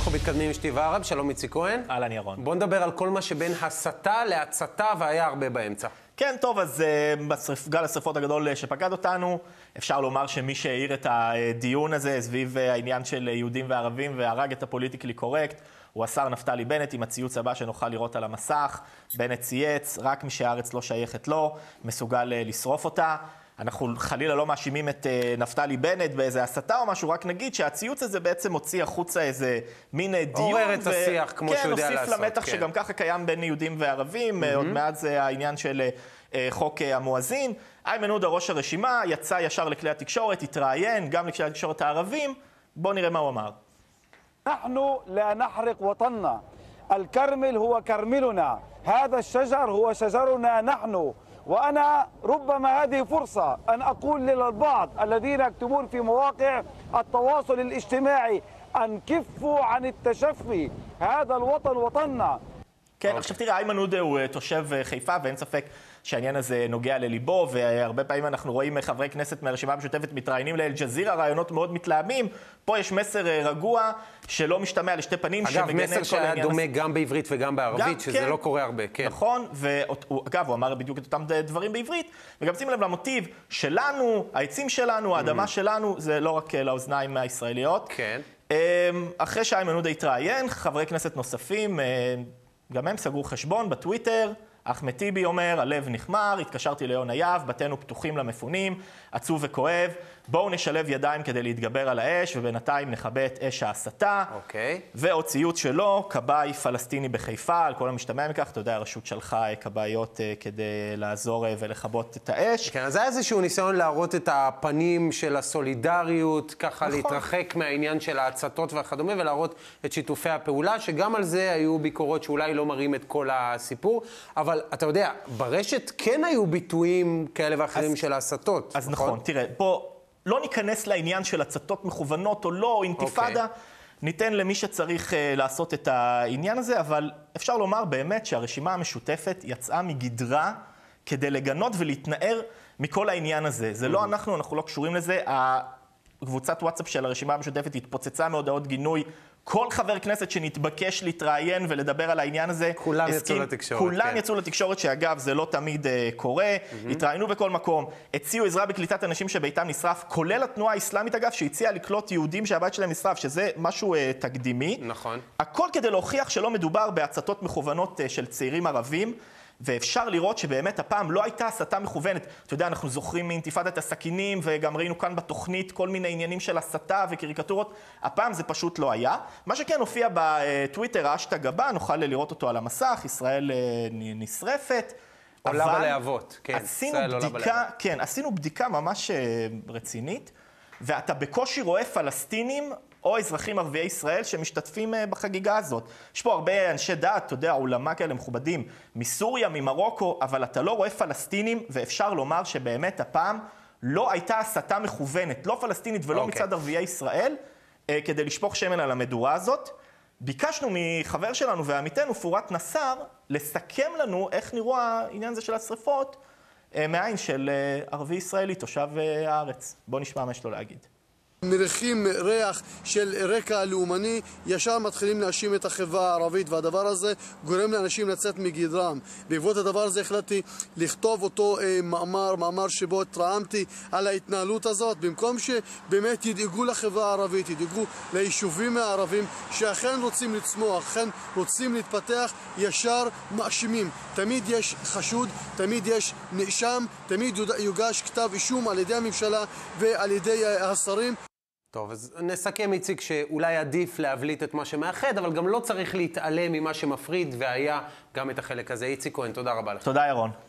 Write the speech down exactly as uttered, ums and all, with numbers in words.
אנחנו מתקדמים עם שתי וערב, שלום איציק כהן. אהלן ירון. בוא נדבר על כל מה שבין הסתה להצתה, והיה הרבה באמצע. כן, טוב, אז uh, גל השרפות הגדול שפקד אותנו, אפשר לומר שמי שהעיר את הדיון הזה סביב העניין של יהודים וערבים והרג את הפוליטיקלי קורקט, הוא השר נפתלי בנט עם הציוץ הבא שנוכל לראות על המסך. בנט צייץ, רק מי שהארץ לא שייכת לו, מסוגל לשרוף אותה. אנחנו חלילה לא מאשימים את uh, נפתלי בנט באיזה הסתה או משהו, רק נגיד שהציוץ הזה בעצם הוציא החוצה איזה מין דיון. עורר את השיח, כמו שהוא יודע לעשות. כן, הוסיף למתח שגם ככה קיים בין יהודים וערבים, עוד מעט זה העניין של uh, חוק uh, המואזין. איימן עודה, ראש הרשימה, יצא ישר לכלי התקשורת, התראיין גם לכלי התקשורת הערבים. בואו נראה מה הוא אמר. אנחנו لا نحرق وطننا. الكرمل هو كرملنا. هذا الشجر هو شجرنا نحن. وأنا ربما هذه فرصة أن أقول للبعض الذين يكتبون في مواقع التواصل الاجتماعي أن كفوا عن التشفي. هذا الوطن وطننا. כן, עכשיו תראה, איימן עודה הוא תושב חיפה, ואין ספק שהעניין הזה נוגע לליבו, והרבה פעמים אנחנו רואים חברי כנסת מהרשימה המשותפת מתראיינים לאל-ג'זירה, רעיונות מאוד מתלהמים. פה יש מסר רגוע שלא משתמע לשתי פנים. אגב, מסר שהיה דומה גם בעברית וגם בערבית, שזה לא קורה הרבה, כן. נכון, ואגב, הוא אמר בדיוק את אותם דברים בעברית, וגם שים לב למוטיב שלנו, העצים שלנו, האדמה שלנו, זה לא רק לאוזניים הישראליות. כן. אחרי שאיימן עודה התראיין, חברי כנסת נוספים, גם הם סגרו חשבון בטוויטר. אחמד טיבי אומר, הלב נחמר, התקשרתי ליונה יהב, בתינו פתוחים למפונים, עצוב וכואב, בואו נשלב ידיים כדי להתגבר על האש, ובינתיים נכבה את אש ההסתה. אוקיי. ועוד ציוץ שלו, כבאי פלסטיני בחיפה, על כל המשתמע מכך, אתה יודע, הרשות שלחה כבאיות כדי לעזור ולכבות את האש. כן, אז היה איזשהו ניסיון להראות את הפנים של הסולידריות, ככה נכון. להתרחק מהעניין של ההצתות וכדומה, ולהראות את שיתופי הפעולה, שגם על זה היו ביקורות שאולי לא מראים את כל הסיפור, אבל אתה יודע, ברשת כן היו ביטויים כאלה ואחרים אז, של ההצתות. אז נכון, נכון תראה, פה לא ניכנס לעניין של הצתות מכוונות או לא, אינתיפאדה, okay. ניתן למי שצריך uh, לעשות את העניין הזה, אבל אפשר לומר באמת שהרשימה המשותפת יצאה מגדרה כדי לגנות ולהתנער מכל העניין הזה. זה mm-hmm. לא אנחנו, אנחנו לא קשורים לזה. הקבוצת וואטסאפ של הרשימה המשותפת התפוצצה מהודעות גינוי. כל חבר כנסת שנתבקש להתראיין ולדבר על העניין הזה, כולם יצאו לתקשורת. כולם כן. יצאו לתקשורת, שאגב, זה לא תמיד uh, קורה. Mm-hmm. התראיינו בכל מקום. הציעו עזרה בקליטת אנשים שביתם נשרף, כולל התנועה האסלאמית, אגב, שהציעה לקלוט יהודים שהבית שלהם נשרף, שזה משהו uh, תקדימי. נכון. הכל כדי להוכיח שלא מדובר בהצתות מכוונות uh, של צעירים ערבים, ואפשר לראות שבאמת הפעם לא הייתה הסתה מכוונת. אתה יודע, אנחנו זוכרים מאינתיפאדת הסכינים, וגם ראינו כאן בתוכנית כל מיני עניינים של הסתה וקריקטורות. הפעם זה פשוט לא היה. מה שכן הופיע בטוויטר, האשטג הבא, נוכל לראות אותו על המסך, ישראל נשרפת. עולה בלהבות, כן. עשינו בדיקה, כן, עשינו בדיקה ממש רצינית, ואתה בקושי רואה פלסטינים או אזרחים ערביי ישראל שמשתתפים בחגיגה הזאת. יש פה הרבה אנשי דת, אתה יודע, עולמה כאלה מכובדים, מסוריה, ממרוקו, אבל אתה לא רואה פלסטינים, ואפשר לומר שבאמת הפעם לא הייתה הסתה מכוונת, לא פלסטינית ולא okay. מצד ערביי ישראל, כדי לשפוך שמן על המדורה הזאת. ביקשנו מחבר שלנו ועמיתנו, פורת נסר, לסכם לנו איך נראו העניין הזה של השריפות, מהעין של ערבי ישראלי, תושב הארץ. בוא נשמע מה יש לו להגיד. מריחים ריח של רקע לאומני, ישר מתחילים להאשים את החברה הערבית, והדבר הזה גורם לאנשים לצאת מגדרם. בעקבות הדבר הזה החלטתי לכתוב אותו אה, מאמר, מאמר שבו התרעמתי על ההתנהלות הזאת, במקום שבאמת ידאגו לחברה הערבית, ידאגו ליישובים הערבים שאכן רוצים לצמוח, אכן רוצים להתפתח, ישר מאשימים. תמיד יש חשוד, תמיד יש נאשם, תמיד יוגש כתב אישום על ידי הממשלה ועל ידי השרים. טוב, אז נסכם, איציק, שאולי עדיף להבליט את מה שמאחד, אבל גם לא צריך להתעלם ממה שמפריד, והיה גם את החלק הזה. איציק כהן, תודה רבה לך. תודה, ירון.